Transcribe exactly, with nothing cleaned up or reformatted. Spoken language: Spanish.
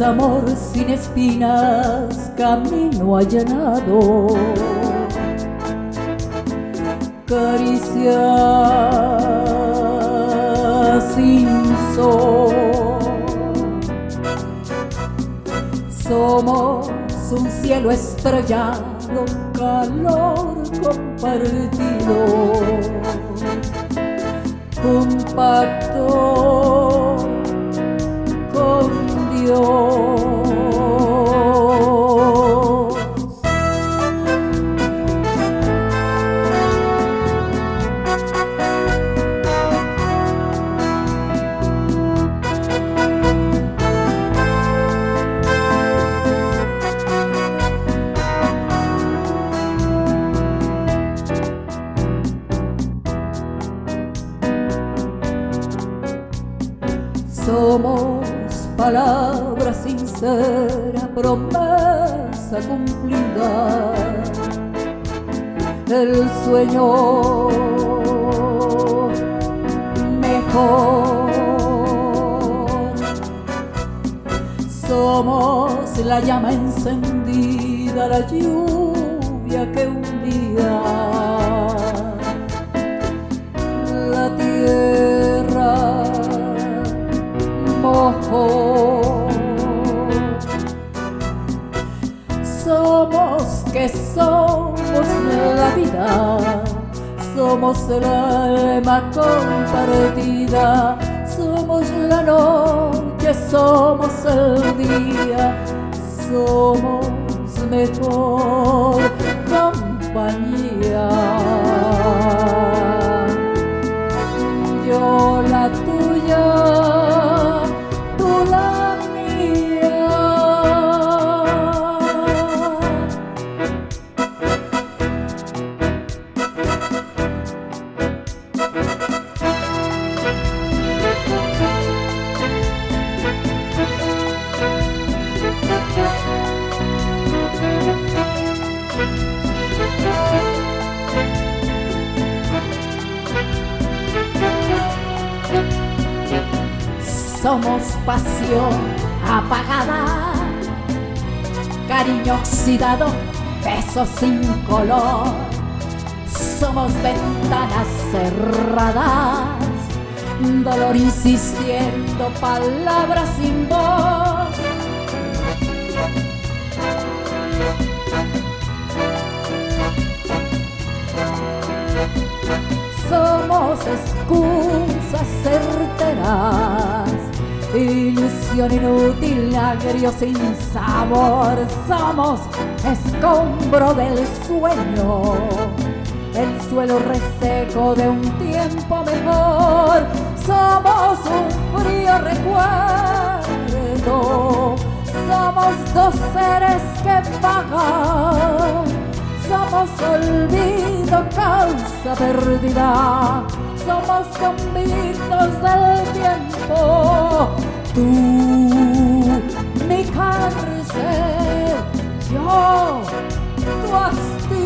amor sin espinas, camino allanado. Caricia sin sol. Somos un cielo estrellado, calor compartido, un pacto con Dios. Somos palabra sincera, promesa cumplida, el sueño mejor. Somos la llama encendida, la lluvia que un día la tierra mojó. Somos que somos la vida, somos el alma compartida, somos la noche, somos el día, somos mejor compañía. Yo la tuya, tú la mía. Somos pasión apagada, cariño oxidado, besos sin color. Somos ventanas cerradas, dolor insistiendo, palabras sin voz. Somos excusas certeras, ilusión inútil, agrio sin sabor. Somos escombro del sueño, el suelo reseco de un tiempo mejor. Somos un frío recuerdo, somos dos seres que pagan. Somos olvido, causa perdida, somos convictos del tiempo. Tú, mi cárcel, yo, tu hastío.